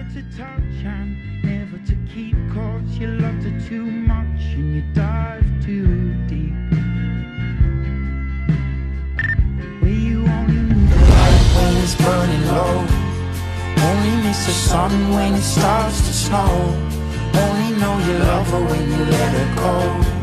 to touch and never to keep, cause you loved her too much and you dive too deep. Where you only need the light when it's burning low, only miss the sun when it starts to snow, only know you love her when you let her go.